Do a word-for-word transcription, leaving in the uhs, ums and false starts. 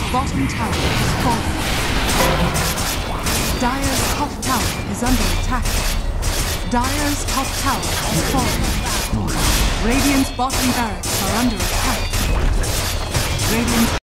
bottom tower is falling. Dire's top tower is under attack. Dire's top tower has fallen. Radiant's bottom barracks are under attack. Radiant